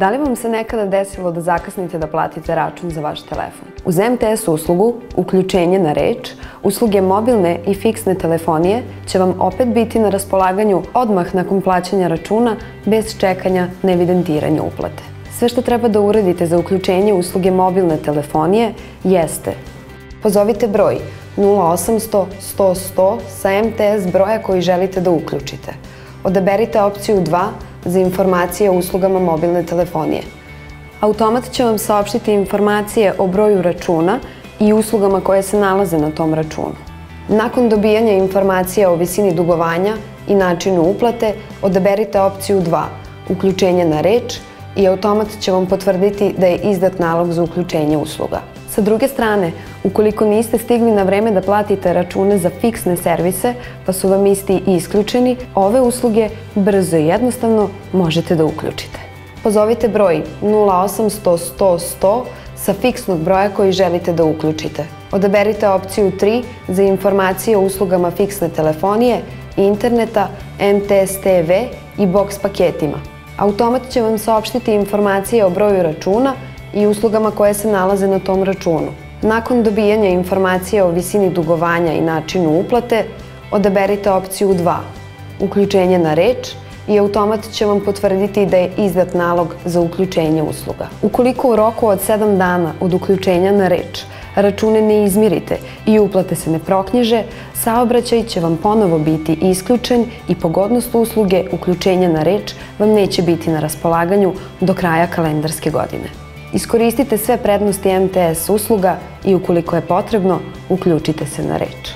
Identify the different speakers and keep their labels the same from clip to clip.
Speaker 1: Da li vam se nekada desilo da zakasnite da platite račun za vaš telefon? Uz MTS uslugu, uključenje na reč, usluge mobilne i fiksne telefonije će vam opet biti na raspolaganju odmah nakon plaćanja računa bez čekanja na evidentiranje uplate. Sve što treba da uradite za uključenje usluge mobilne telefonije jeste: pozovite broj 0800 100 100 sa MTS broja koji želite da uključite. Odaberite opciju 2 za informacije o uslugama mobilne telefonije. Automat će vam saopštiti informacije o broju računa i uslugama koje se nalaze na tom računu. Nakon dobijanja informacija o visini dugovanja i načinu uplate, odaberite opciju 2, uključenje na reč, i automat će vam potvrditi da je izdat nalog za uključenje usluga. Sa druge strane, ukoliko niste stigli na vreme da platite račune za fiksne servise, pa su vam isti isključeni, ove usluge brzo i jednostavno možete da uključite. Pozovite broj 0800 100 100 sa fiksnog broja koji želite da uključite. Odaberite opciju 3 za informacije o uslugama fiksne telefonije, interneta, MTS TV i box paketima. Automat će vam saopštiti informacije o broju računa i uslugama koje se nalaze na tom računu. Nakon dobijanja informacija o visini dugovanja i načinu uplate, odaberite opciju 2, uključenje na reč, i automat će vam potvrditi da je izdat nalog za uključenje usluga. Ukoliko u roku od 7 dana od uključenja na reč račune ne izmirite i uplate se ne proknjiže, saobraćaj će vam ponovo biti isključen i pogodnost usluge uključenja na reč vam neće biti na raspolaganju do kraja kalendarske godine. Iskoristite sve prednosti MTS usluga i ukoliko je potrebno, uključite se na reč.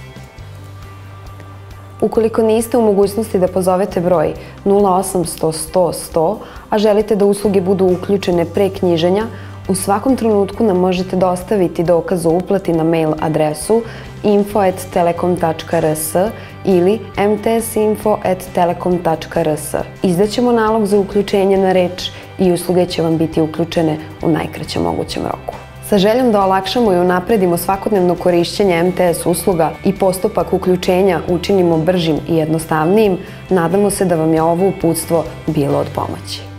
Speaker 1: Ukoliko niste u mogućnosti da pozovete broj 0800 100 100, a želite da usluge budu uključene pre knjiženja, u svakom trenutku nam možete dostaviti dokaz o uplati na mail adresu info@telekom.rs ili mtsinfo@telekom.rs. Izdaćemo nalog za uključenje na reč i usluge će vam biti uključene u najkraćem mogućem roku. Sa željom da olakšamo i unapredimo svakodnevno korišćenje MTS usluga i postupak uključenja učinimo bržim i jednostavnijim, nadamo se da vam je ovo uputstvo bilo od pomoći.